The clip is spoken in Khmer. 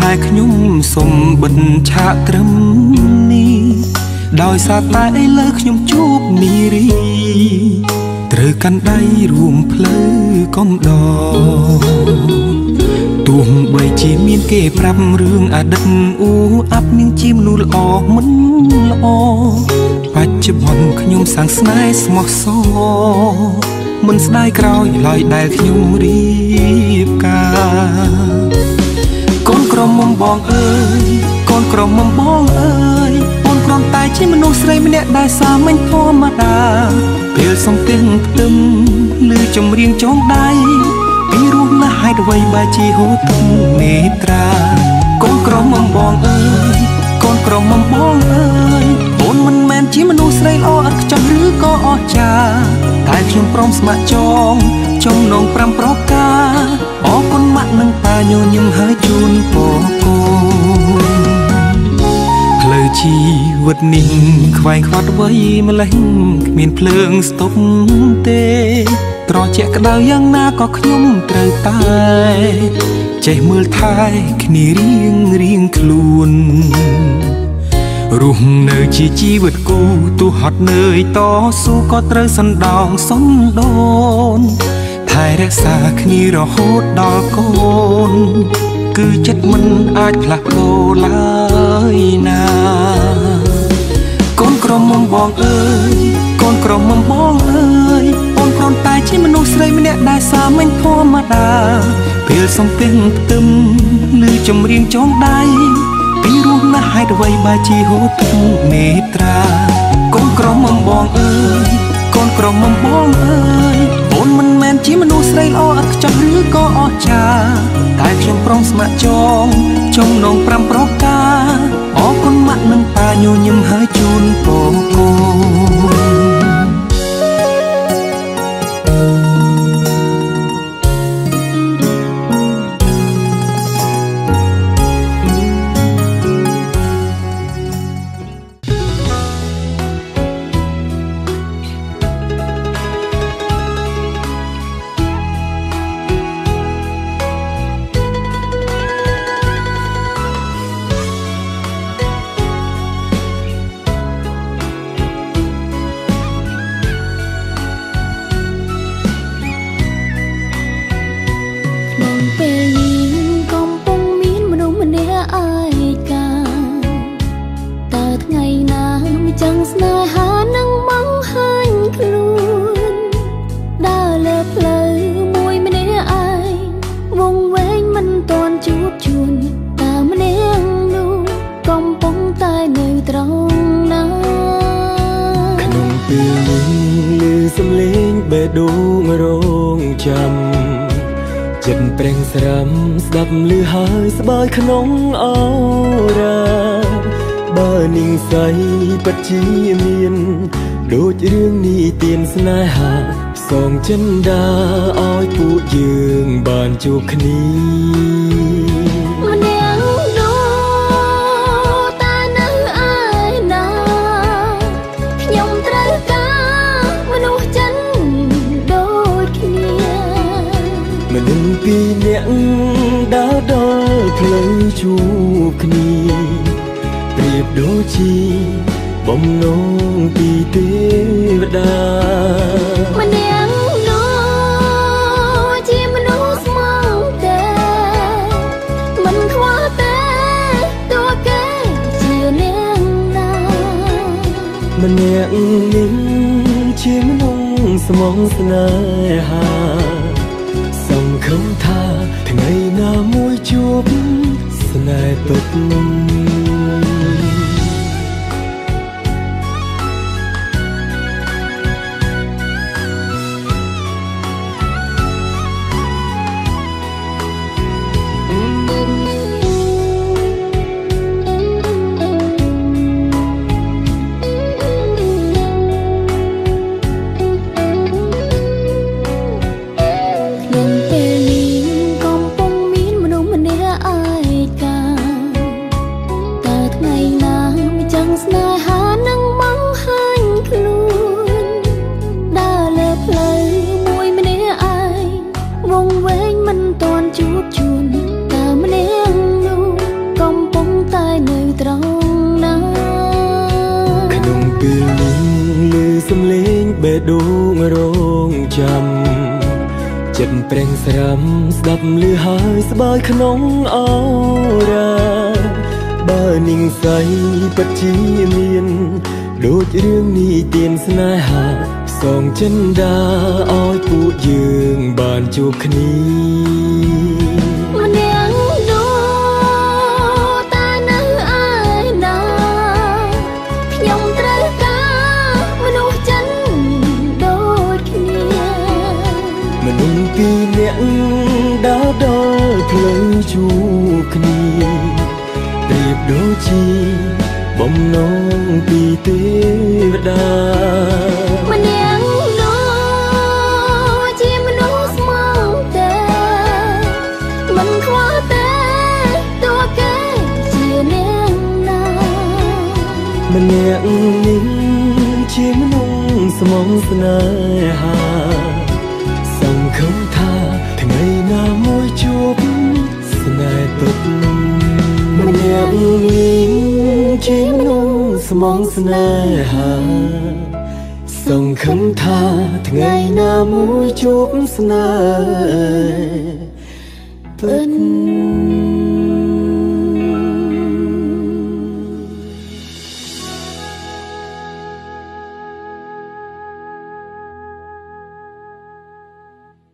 តែខ្ញុំសុំបិទឆាកត្រឹមនេះដោយសារតែឥឡូវខ្ញុំជួបនារីត្រូវកាន់ដៃរួមផ្លូវកំដរទោះបីជាមានគេប្រាប់រឿងអតីតអ៊ូអាប់នាងជាមនុស្សល្អមិនល្អបច្ចុប្បន្នខ្ញុំសាងស្នេហ៍ស្មោះសរមិនស្ដាយក្រោយឡើយដែលខ្ញុំរៀបការកូនក្រមុំបងអើយកូនក្រមុំបងអើយអូនគ្រាន់តែជាមនុស្សស្រីម្នាក់ដែលសាមញ្ញធម្មតាពេលសំទិញផ្ទឹមឬចម្រៀងចងដៃពីរស់ណាស់ហេតុអ្វីបើជាហូរទឹកនេត្រាកូនក្រមុំបងអើយកូនក្រមុំបងអើយអូនមិនមែនជាមនុស្សស្រីល្អឥតខ្ចោះឬក៏អស្ចារ្យតែខ្ញុំព្រមស្ម័គ្រចងចំណង5ប្រការអរគុណម៉ាក់និងតាញញឹមហើយជូនពរកូនផ្លូវជីវិតនេះខ្វែងខ្វាត់អ្វីម្លេះគ្មានភ្លើងស្ទប់ទេត្រជាក់ក្តៅយ៉ាងណាក៏ខ្ញុំត្រូវតែចេះមើលថែគ្នារៀងខ្លួនរស់នៅជាជីវិតគូទោះហត់នឿយតស៊ូក៏ត្រូវសណ្ដោងសន្ដូនថែរក្សាគ្នារហូតដល់កូនគឺចិត្តមិនអាចផ្លាស់ប្ដូរឡើយណាកូនក្រមុំបងអើយកូនក្រមុំបងអើយអូនគ្រាន់តែជាមនុស្សស្រីម្នាក់ដែលសាមញ្ញធម្មតាពេលសំទិញផ្ទឹមឬចម្រៀងចងដៃពីរស់ណាស់ហេតុអ្វីបើជាហូរទឹកនេត្រាកូនក្រមុំបងអើយកូនក្រមុំបងអើយអូនមិនមែនជាមនុស្សស្រីល្អឥតខ្ចោះឬក៏អស្ចារ្យតែខ្ញុំព្រមស្ម័គ្រចងចំណង5ប្រការអរគុណម៉ាក់និងតាញញឹមហើយជូនពរកូនចិត្តប្រេងស្រាំស្ដាប់ឮហើយស្បើយក្នុងអរ៉ាបើនាងស្រីពិតជាមានដូចរឿងនីតិស្នេហាសងចិនដាឲ្យពួកយើងបានជួបគ្នាពីអ្នកដើរដល់ផ្លូវជួបគ្នាប្រៀបដូចជាបំណងពីទេវតាម្នាក់នោះជាមនុស្សស្មោះតែមិនខ្វល់តែតួគេជាអ្នកណាម្នាក់នេះជាមនុស្សស្មោះស្នេហាខំថាថ្ងៃណាមួយជួបស្នេហ៍ពិតប្រេងស្រាំស្ដាប់លឺហើយស្បើយក្នុងអរ៉ាបើនាងស្រីពិតជាមានដូចរឿងនេះទានស្នេហាផ្សងចិន្តាឲ្យពួកយើងបានជួបគ្នាម្នាក់នោះតានៅឯណាខ្ញុំត្រូវការមនុស្សចិនដូចគ្នាមនុស្សពីរនាក់ដើរដល់ផ្លូវជួបគ្នាប្រៀបដូចជាបំណងពីទេវតាម្នាក់នោះជាមនុស្សស្មោះតែមិនខ្វល់ទេតួគេជាអ្នកណាម្នាក់នេះជាមនុស្សស្មោះស្នេហាសង្ឃឹមថាថ្ងៃណាមួយជួបស្នេហ៍ពិតម្នាក់នេះជាមនុស្សស្មោះស្នេហាសង្ឃឹមថាថ្ងៃណាមួយជួបស្នេហ៍ពិត